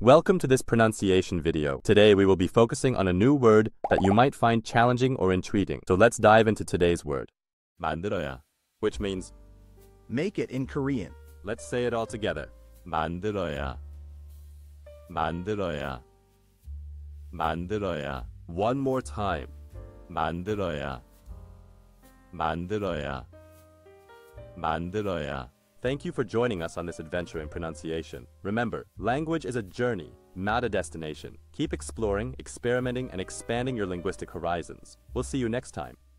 Welcome to this pronunciation video. Today we will be focusing on a new word that you might find challenging or intriguing. So let's dive into today's word. 만들어야, which means Make it in Korean. let's say it all together. 만들어야, 만들어야, 만들어야. One more time. 만들어야, 만들어야, 만들어야. Thank you for joining us on this adventure in pronunciation. Remember, language is a journey, not a destination. Keep exploring, experimenting, and expanding your linguistic horizons. We'll see you next time.